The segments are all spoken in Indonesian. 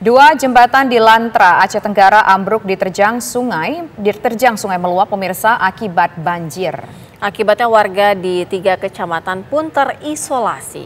Dua jembatan di Lantra, Aceh Tenggara ambruk diterjang sungai meluap pemirsa akibat banjir. Akibatnya warga di 3 kecamatan pun terisolasi.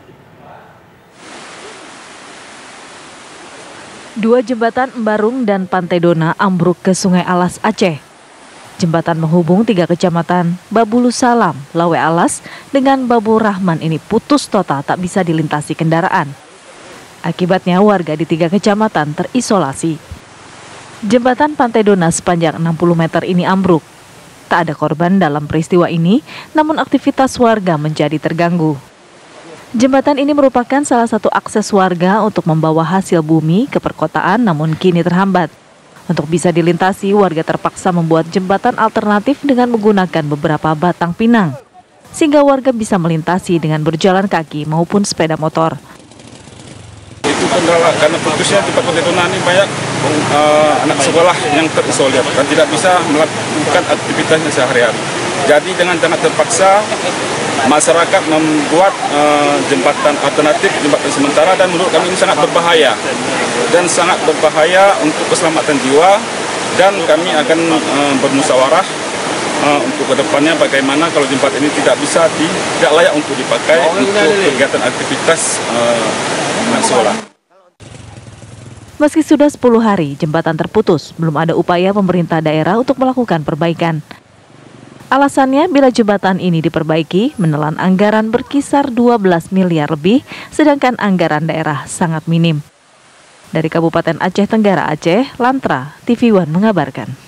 Dua jembatan Embarung dan Pantai Dona ambruk ke Sungai Alas, Aceh. Jembatan menghubung 3 kecamatan Babulu Salam, Lawe Alas dengan Babu Rahman ini putus total, tak bisa dilintasi kendaraan. Akibatnya warga di 3 kecamatan terisolasi. Jembatan Pantai Dona sepanjang 60 meter ini ambruk. Tak ada korban dalam peristiwa ini, namun aktivitas warga menjadi terganggu. Jembatan ini merupakan salah satu akses warga untuk membawa hasil bumi ke perkotaan, namun kini terhambat. Untuk bisa dilintasi, warga terpaksa membuat jembatan alternatif dengan menggunakan beberapa batang pinang, sehingga warga bisa melintasi dengan berjalan kaki maupun sepeda motor. Itu kendala karena putusnya tempat Pantai Dona ini banyak anak sekolah yang terisolir dan tidak bisa melakukan aktivitasnya sehari-hari. Jadi dengan sangat terpaksa masyarakat membuat jembatan alternatif, jembatan sementara, dan menurut kami ini sangat berbahaya untuk keselamatan jiwa, dan kami akan bermusyawarah untuk kedepannya bagaimana kalau jembatan ini tidak layak untuk dipakai untuk kegiatan aktivitas anak sekolah. Meski sudah 10 hari jembatan terputus, belum ada upaya pemerintah daerah untuk melakukan perbaikan. Alasannya, bila jembatan ini diperbaiki, menelan anggaran berkisar 12 miliar lebih, sedangkan anggaran daerah sangat minim. Dari Kabupaten Aceh Tenggara Aceh, Lantra, TV One mengabarkan.